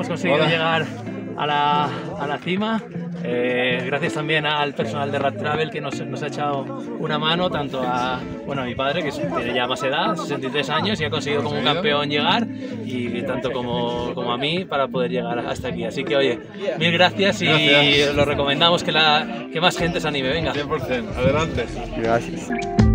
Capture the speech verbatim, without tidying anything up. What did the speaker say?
hemos conseguido Hola. llegar a la, a la cima. Eh, gracias también al personal de Rad Travel que nos, nos ha echado una mano, tanto a, bueno, a mi padre, que tiene ya más edad, sesenta y tres años, y ha conseguido como un campeón llegar, y tanto como, como a mí para poder llegar hasta aquí. Así que, oye, mil gracias y Gracias. lo recomendamos que, la, que más gente se anime. Venga. cien por cien, adelante. Gracias.